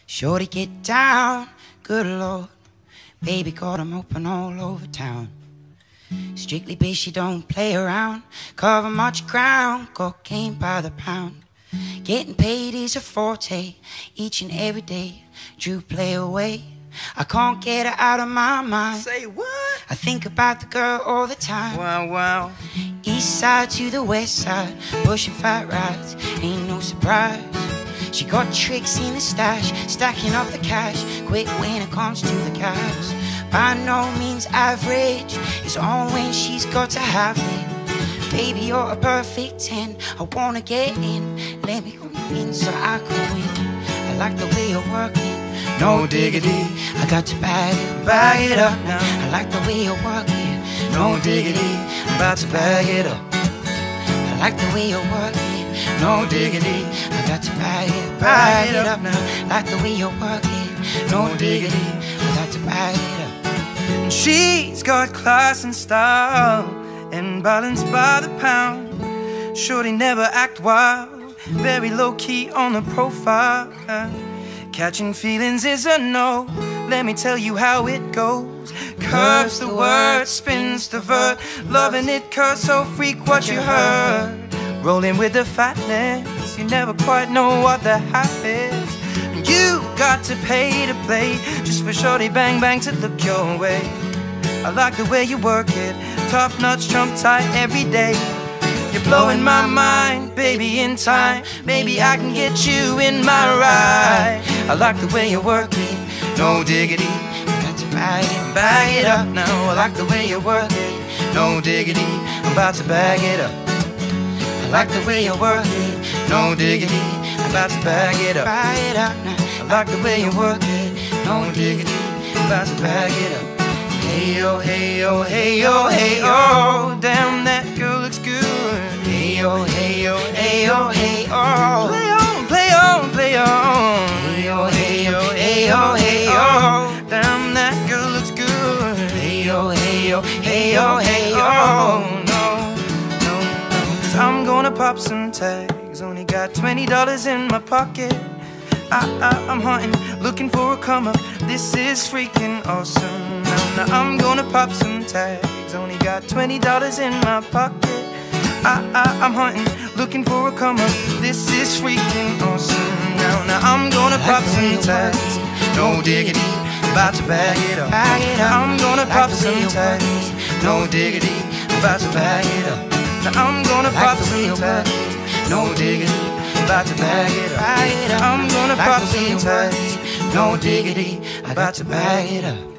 Shorty, get down, good Lord. Baby got 'em open all over town. Strictly bitch, she don't play around. Cover much ground, cocaine by the pound. Getting paid is a forte, each and every day. True play away, I can't get her out of my mind. Say what? I think about the girl all the time. Wow, wow. East side to the west side, pushing fat rides, ain't no surprise. She got tricks in the stash, stacking up the cash, quick when it comes to the cash. By no means average, it's on when she's got to have it. Baby, you're a perfect 10, I wanna get in. Let me come in so I can win. I like the way you're working, no diggity. I got to bag it up now. I like the way you're working, no diggity. I'm about to bag it up. I like the way you're working, no diggity. I got to bag it up now. Like the way you're working, no diggity. I got to bag it up. And she's got class and style, and balance by the pound. Shorty never act wild, very low key on the profile. Catching feelings is a no, let me tell you how it goes. Curves the word, spins the verb, loving it cause so freak what you heard. Rolling with the fatness, you never quite know what the half is. You got to pay to play, just for shorty bang bang to look your way. I like the way you work it, top notch, trump tight every day. You're blowing my mind, baby, in time. Maybe I can get you in my ride. I like the way you work it, no diggity. I got to bag it up now. I like the way you work it, no diggity. I'm about to bag it up. I like the way you work it, no diggity. I'm about to bag it up. I like the way you work it, no diggity. I'm about to bag it up. Hey yo, hey yo, hey yo, hey yo, damn that girl looks good. Hey yo, hey yo, hey yo, hey yo, play on, play on, play on. Hey yo, hey yo, hey yo, hey yo, damn that girl looks good. Hey yo, hey yo, hey yo, hey yo, no, no, no. 'Cause I'm gonna pop some tags, only got $20 in my pocket. I'm hunting, looking for a come up. This is freaking awesome. Now I'm gonna pop some tags, only got $20 in my pocket. I'm hunting, looking for a come up. This is freaking awesome. Now I'm gonna pop some tags, no diggity. About to bag it up. I'm gonna pop some tags, no diggity. About to bag it up. Now I'm gonna pop some tags, no diggity. About to bag it up. I'm gonna pop some tags, no diggity. About to bag it up.